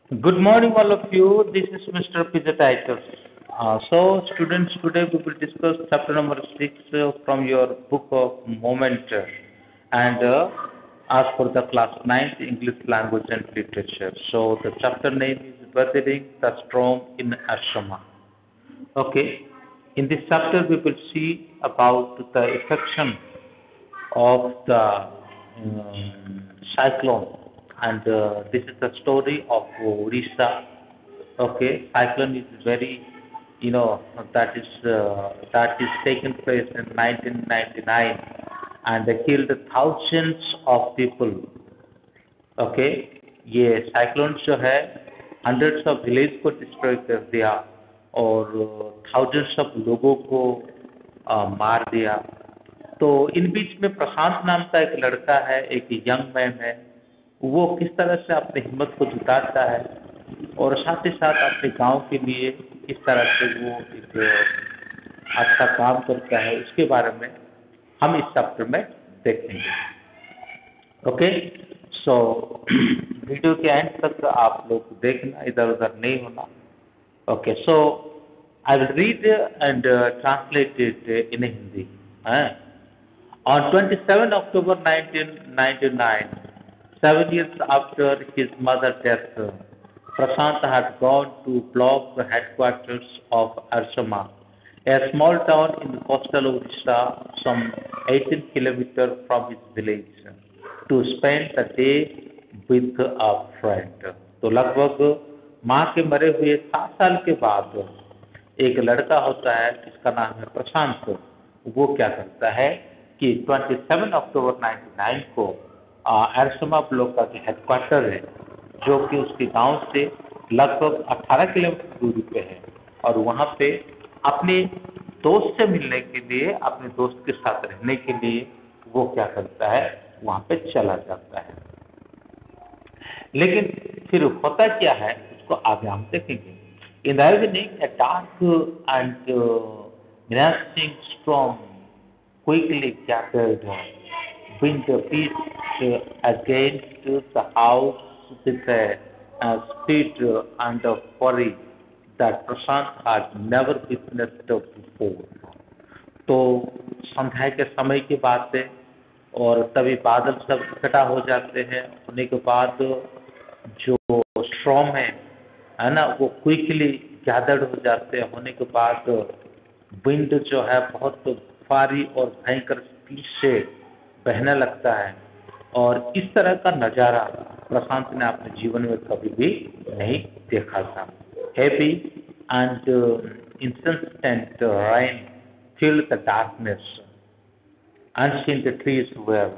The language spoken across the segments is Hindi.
Good morning, all of you. This is Mr. Pizatitis. Students, today we will discuss chapter number 6 from your book of Moment and as for the class 9th English language and literature. So, the chapter name is Weathering the Storm in Ashrama. Okay, in this chapter, we will see about the affection of the cyclone, and this is the story of Orissa. Okay, cyclone is very, that is taken place in 1999, and they killed thousands of people. Okay, ये साइक्लोन जो है हंड्रेड्स ऑफ विलेज को डिस्ट्रॉय कर दिया और थाउजेंड्स ऑफ लोगों को मार दिया। तो इन बीच में प्रशांत नाम का एक लड़का है, एक यंग मैन है। वो किस तरह से अपनी हिम्मत को जुटाता है और साथ ही साथ अपने गांव के लिए किस तरह से वो एक अच्छा काम करता है, उसके बारे में हम इस चैप्टर में देखेंगे। ओके, सो वीडियो के एंड तक आप लोग देखना, इधर उधर नहीं होना। Okay, so I will read and translate it in Hindi. On 27 October 1999, 7 years after his mother's death, Prashant had gone to block the headquarters of Arsama, a small town in the coastal Odisha, some 18 kilometers from his village, to spend the day with a friend. तो लगभग माँ के मरे हुए 7 साल के बाद एक लड़का होता है जिसका नाम है प्रशांत। वो क्या करता है कि 27 अक्टूबर 99 को एरसमा ब्लॉक का जो हेडक्वार्टर है, जो कि उसके गांव से लगभग 18 किलोमीटर दूरी पे है, और वहाँ पे अपने दोस्त से मिलने के लिए, अपने दोस्त के साथ रहने के लिए वो क्या करता है, वहाँ पे चला जाता है। लेकिन फिर होता क्या है उसको आगे हम देखेंगे। In the evening a dark and menacing storm quickly gathered, wind beat against the house with a speed and a fury that Prashant had never witnessed before. तो संध्या के समय की बात है और तभी बादल सब इकट्ठा हो जाते हैं। होने के बाद जो स्ट्रॉम है ना, वो क्विकली गैदर्ड हो जाते हैं। होने के बाद विंड जो है बहुत भारी और भयंकर स्पीड से बहने लगता है, और इस तरह का नज़ारा प्रशांत ने अपने जीवन में कभी भी नहीं देखा था। Heavy and insistent rain filled the darkness. Ancient trees were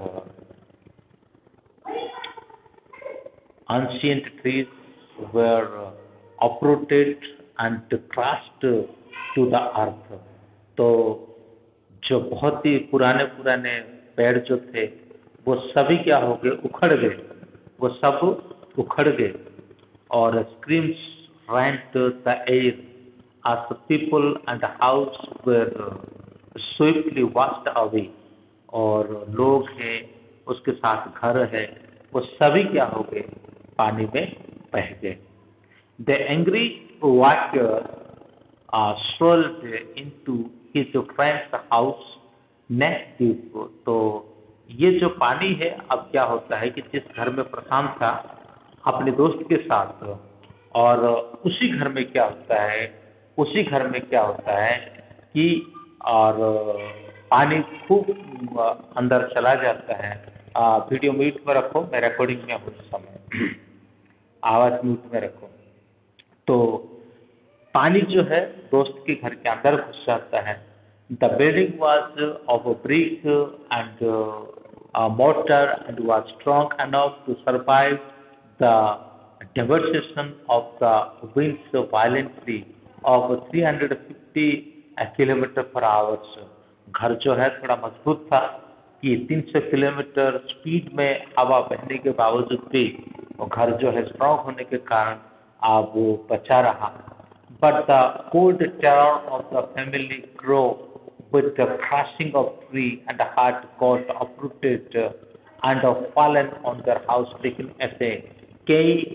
ancient trees were uprooted and crushed to the earth. तो जो बहुत ही पुराने पुराने पेड़ जो थे वो सभी क्या हो गए, उखड़ गए। वो सब उखड़ गए और screams rent the air as the people and the house were swiftly washed away। और लोग हैं, उसके साथ घर है, वो सभी क्या हो गए, पानी में बह गए। The angry water swirled into his friend's house next door। तो ये जो पानी है, अब क्या होता है कि जिस घर में प्रशांत था अपने दोस्त के साथ, और उसी घर में क्या होता है, उसी घर में क्या होता है कि और पानी खूब अंदर चला जाता है। वीडियो म्यूट में रखो, मैं रिकॉर्डिंग में हूँ इस समय, आवाज़ म्यूट में रखो। तो पानी जो है दोस्त के घर के अंदर घुस जाता है। The building was of brick and mortar and was strong enough to survive the devastation of the winds violently of 350 kilometre per hours. घर जो है थोड़ा मजबूत था कि 300 किलोमीटर स्पीड में हवा बहने के बावजूद भी वो घर जो है स्ट्रांग होने के कारण अब वो बचा रहा। But the cold terror of the family grow with the crashing of tree and the heart got uprooted and fallen on their house, लेकिन ऐसे कई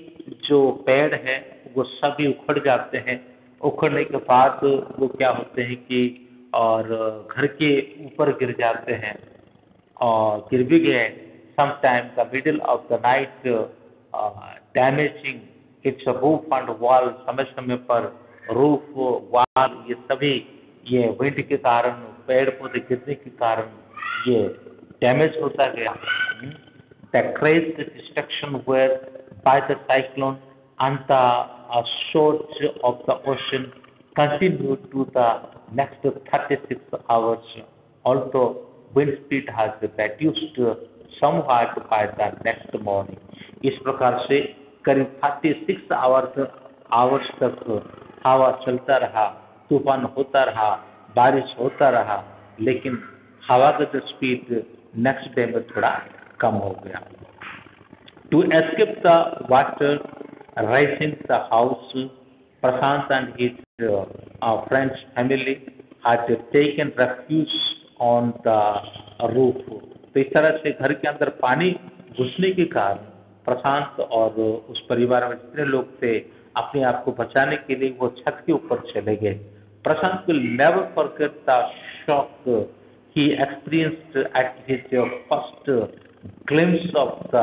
जो पेड़ है वो सभी उखड़ जाते हैं। उखड़ने के बाद वो क्या होते हैं कि और घर के ऊपर गिर जाते हैं और गिर भी गए। Sometime the middle of the night damaging its roof and wall, समय समय पर रूफ वॉल ये सभी ये विंड के कारण, पेड़ पौधे गिरने के कारण ये डैमेज होता गया। The crazy destruction were by the cyclone and the shores of the ocean continued to the next 36 hours, although wind speed has reduced somewhat by the next morning. इस प्रकार से करीब 36 आवर्स तक हवा चलता रहा, तूफान होता रहा, बारिश होता रहा, लेकिन हवा का जो स्पीड नेक्स्ट डे में थोड़ा कम हो गया। To escape the water rising the house, Prashant and his friends family had taken refuge on the roof. तो इस तरह से घर के अंदर पानी घुसने के कारण प्रशांत और उस परिवार में जितने लोग थे अपने आप को बचाने के लिए वो छत के ऊपर चले गए। प्रशांत will never forget the shock he experienced at his first glimpse of the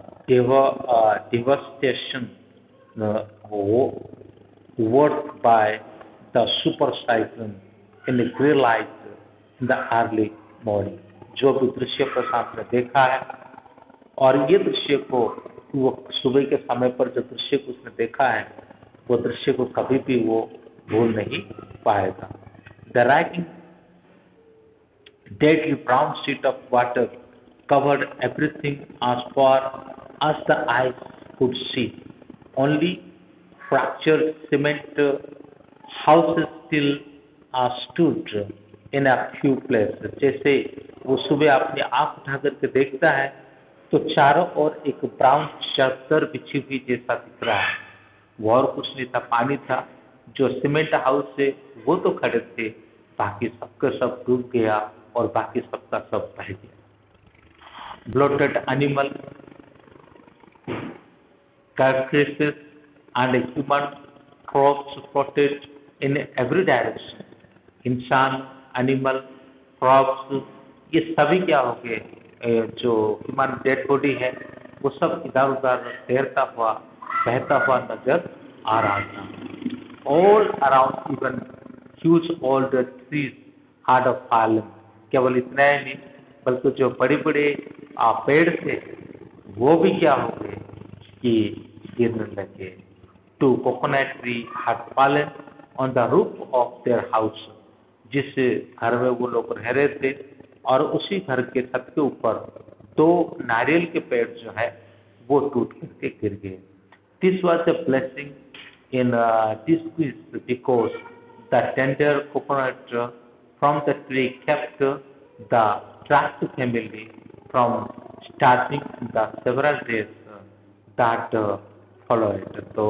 devastation worked by the super cyclone in the grey light in the early morning। जो भी दृश्य प्रशांत ने देखा है और ये दृश्य को वो सुबह के समय पर जो दृश्य को उसने देखा है वो दृश्य को कभी भी वो भूल नहीं पाएगा। The writing deadly brown sheet of water covered everything as far as the eyes could see. Only fractured cement houses still stood in a few places। जैसे वो सुबह अपनी आंख उठा करके देखता है तो चारों ओर एक ब्राउन चादर बिछी हुई जैसा दिख रहा है। वो और कुछ नहीं था, पानी था। जो सीमेंट हाउस से वो तो खड़े थे, बाकी सबका सब डूब गया और बाकी सबका सब बह गया। Bloated animal carcasses and human corpse spotted in every direction। इंसान, एनिमल, क्रॉप्स ये सभी क्या हो गए, जो ह्यूमन डेड बॉडी है वो सब इधर उधर तैरता हुआ बहता हुआ नजर आ रहा था। All around even huge old trees hard of fallen. केवल इतना ही नहीं बल्कि जो बड़े बड़े पेड़ थे वो भी क्या हो गए कि गिरने लगे। Two coconut tree had fallen on the roof of their house. जिस घर में वो लोग रह रहे थे और उसी घर के छत के ऊपर दो नारियल के पेड़ जो है वो टूट करके गिर गए। This was a blessing in disgrace because the tender coconut from the tree kept the trapped family from starting the several days that followed। तो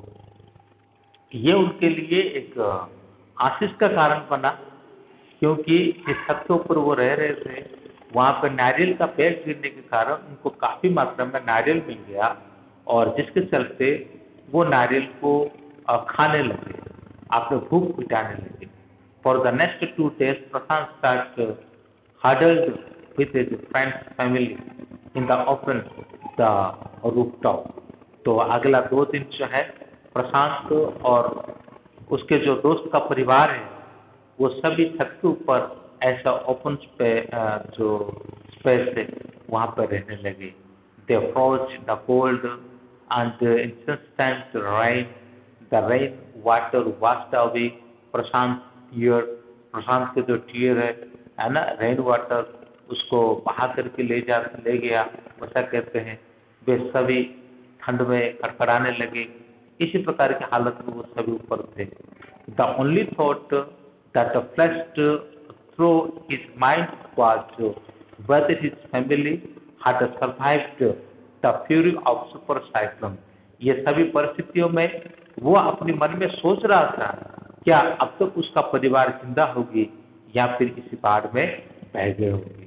ये उनके लिए एक आशीष का कारण बना, क्योंकि जिस छत के ऊपर वो रह रहे थे वहाँ पर नारियल का पेड़ गिरने के कारण उनको काफ़ी मात्रा में नारियल मिल गया और जिसके चलते वो नारियल को खाने लगे, अपने भूख मिटाने लगे। For the next 2 days Prashant start huddled with his friends family in the open the rooftop. तो अगला 2 दिन जो है प्रशांत और उसके जो दोस्त का परिवार है वो सभी छत के ऊपर ऐसा ओपन जो स्पेस है वहाँ पर रहने लगे। They froze the cold and insistent rain, the rain water washed away Prashant tear. Prashant के जो टीयर है ना, रेन वाटर उसको बहा करके ले गया, वैसा कहते हैं। वे सभी ठंड में कड़कड़ाने लगे। इसी प्रकार की हालत में वो सभी ऊपर थे। The only thought that flashed through his mind was whether his family had survived the fury of super cyclone। ये सभी परिस्थितियों में वो अपने मन में सोच रहा था क्या अब तक उसका परिवार जिंदा होगी या फिर इसी बाढ़ में बह गए होगी।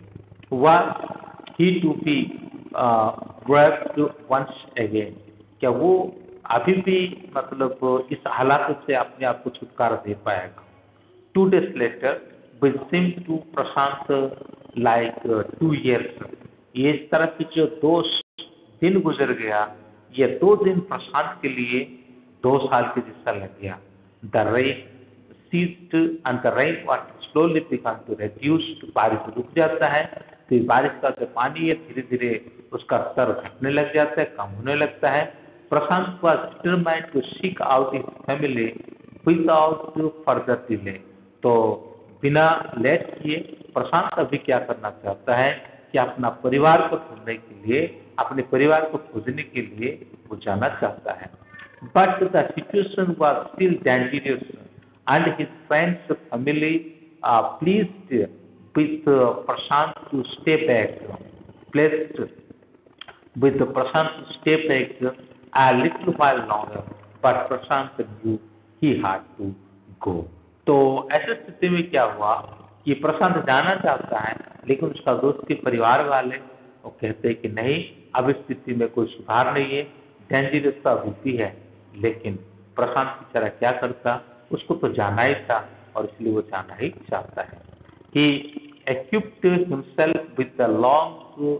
Was he to be grabbed once again? क्या वो अभी भी मतलब इस हालात से अपने आप को छुटकारा दे पाएगा। 2 days later, which seemed to Prashant like 2 years. ये इस तरह से जो 2 दिन गुजर गया, ये 2 दिन प्रशांत के लिए 2 साल के जैसा लग गया। The rain ceased and the rain water slowly began to reduce. बारिश रुक जाता है तो बारिश का जो पानी है धीरे धीरे उसका स्तर घटने लग जाता है, कम होने लगता है। प्रशांत was determined to seek out his family without further delay. तो बिना लेट किए प्रशांत अभी क्या करना चाहता है कि अपना परिवार को ढूंढने के लिए, अपने परिवार को खोजने के लिए वो जाना चाहता है। But the situation was still dangerous and his friends family pleased with Prashant to stay back, placed with Prashant to stay back a little while longer, but Prashant knew he had to go. तो ऐसी स्थिति में क्या हुआ कि प्रशांत जाना चाहता है, लेकिन उसका दोस्त के परिवार वाले वो कहते हैं कि नहीं, अब इस स्थिति में कोई सुधार नहीं है, डेंजरस तो अभी भी है। लेकिन प्रशांत बेचारा क्या करता, उसको तो जाना ही था और इसलिए वो जाना ही चाहता है। He equipped himself with a long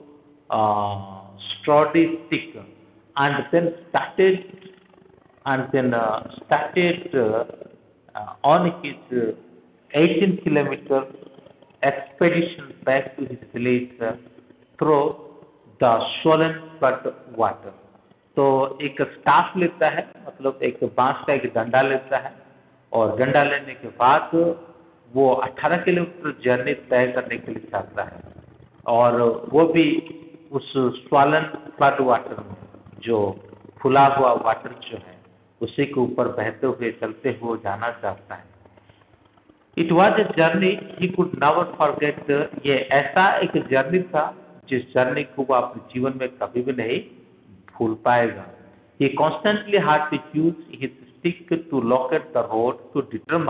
sturdy stick and then started on his 18-kilometer expedition back to his village through the swollen flood water. तो एक स्टाफ लेता है, मतलब एक बांस का एक डंडा लेता है और डंडा लेने के बाद वो 18 किलोमीटर जर्नी तय करने के लिए चाहता है और वो भी उस स्वॉलन फ्लड वाटर में, जो खुला हुआ वाटर जो है उसी के ऊपर बहते हुए चलते हुए जाना चाहता है। It was a journey he could never forget. ये ऐसा एक जर्नी था जिस जर्नी को वो अपने जीवन में कभी भी नहीं भूल पाएगा। He constantly had to use his stick to locate the road to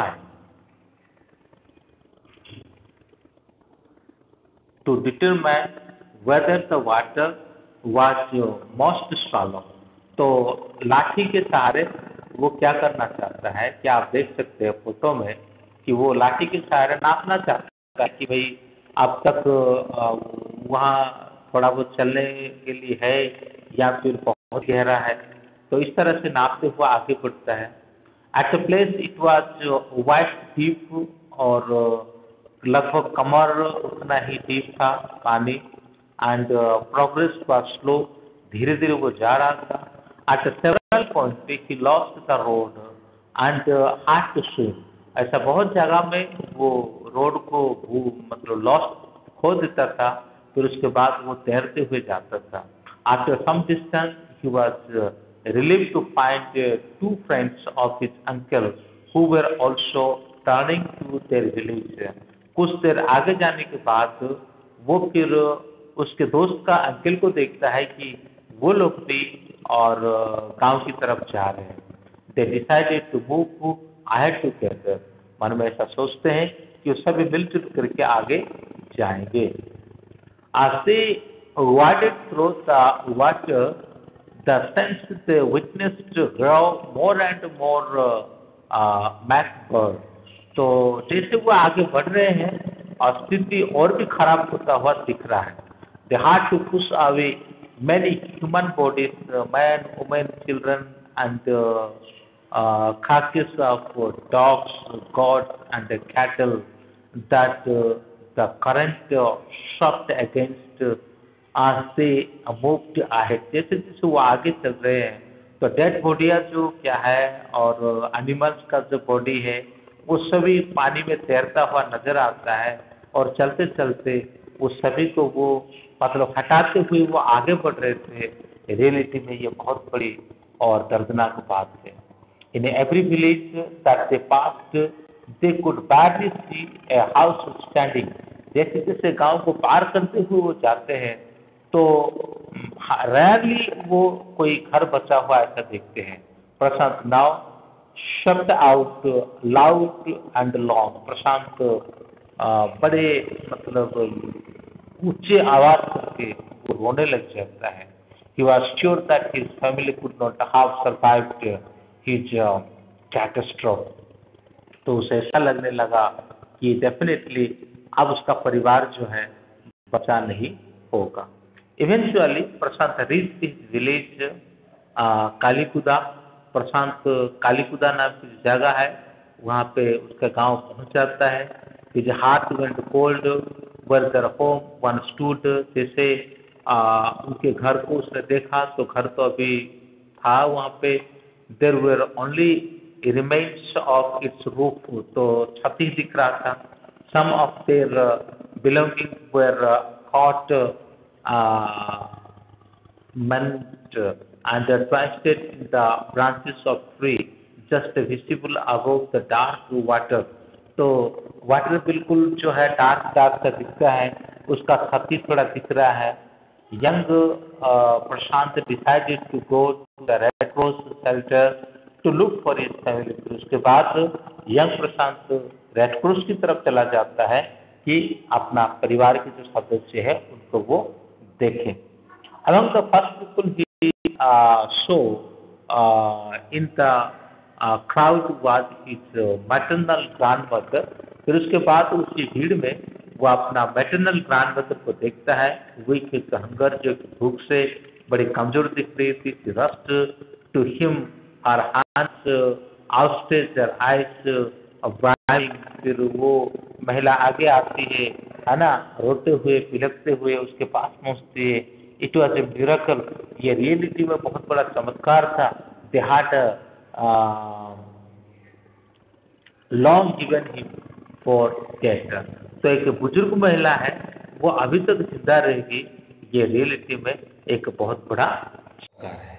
determine whether the water was most shallow. तो लाठी के सहारे वो क्या करना चाहता है कि आप देख सकते हैं फोटो में कि वो लाठी के सहारे नापना चाहता है कि भाई अब तक वहाँ थोड़ा बहुत चलने के लिए है या फिर बहुत गहरा है। तो इस तरह से नापते हुए आगे बढ़ता है। At a place it was waist deep और लगभग कमर उतना ही डीप था पानी। एंड प्रोग्रेस वाज स्लो, धीरे धीरे वो जा रहा था। At several point he lost the road and had to swim. ऐसा बहुत जगह में वो रोड को मतलब लॉस्ट खो देता था, फिर उसके बाद वो तैरते हुए जाता था। After some distance he was relieved to find 2 friends of his uncle who were also turning to their village. कुछ देर आगे जाने के बाद वो फिर उसके दोस्त का अंकल को देखता है कि वो लोग भी और गांव की तरफ जा रहे हैं। They decided to move ahead together. मन में ऐसा सोचते हैं कि वो सभी मिलजुल करके आगे जाएंगे। As they waded through the water, the sense they witnessed grow more and more backward. तो जैसे वो आगे बढ़ रहे हैं और स्थिति और भी खराब होता हुआ दिख रहा है। They had to push away many human bodies, men, women, children, and carcasses of dogs, goats, and cattle that the current swept against as they moved ahead. जैसे जैसे वो आगे चल रहे हैं तो डेड बॉडियाँ जो क्या है और एनिमल्स का जो बॉडी है वो सभी पानी में तैरता हुआ नजर आता है और चलते चलते वो सभी को वो मतलब हटाते हुए वो आगे बढ़ रहे थे। रियलिटी में ये बहुत बड़ी और दर्दनाक बात है। In every village that they passed they could barely see a house standing. जैसे जैसे गांव को पार करते हुए वो जाते हैं तो रेयरली वो कोई घर बचा हुआ ऐसा देखते हैं। Prashant now shouted out loud and long. Prashant बड़े मतलब ऊंचे आवाज करके वो रोने लग जाता है। He was sure that his family could not have survived his catastrophe. तो उसे ऐसा लगने लगा कि डेफिनेटली अब उसका परिवार जो है बचा नहीं होगा। Eventually Prashant reach his village Kalikuda. Prashant Kalikuda नाम की जगह है, वहाँ पे उसका गांव पहुँच जाता है। His heart went cold where their home once stood. जैसे उनके घर को उसने देखा तो घर तो अभी था वहाँ पे। There were only remains of its roof, तो छत ही दिख रहा था। Some of their belongings were caught meant and twisted in the branches of tree just visible above the dark water। तो वाटर बिल्कुल जो है डार्क डार्क सा दिखता है, उसका छत्ती थोड़ा दिख रहा है। Young Prashant decided to go to the Red Cross shelter to look for his family. फिर उसके बाद यंग प्रशांत रेड क्रॉस की तरफ चला जाता है कि अपना परिवार के जो सदस्य है उनको वो देखें। Among the first people he saw in the crowd was his maternal grandmother। फिर उसके बाद उसी भीड़ में वो अपना मैटरनल ग्रैंडमदर को देखता है। वीक विथ हंगर, जो भूख से बड़ी कमजोर दिख रही थी। Rushed to him her hands outstretched their eyes. फिर वो महिला आगे आती है ना, रोते हुए पिलकते हुए उसके पास पहुंचती है। इट वॉज ए मिरेकल, ये रियलिटी में बहुत बड़ा चमत्कार था। They had long given him for death. तो एक बुजुर्ग महिला है, वो अभी तक जिंदा रहेगी, ये रियलिटी में एक बहुत बड़ा चमत्कार है।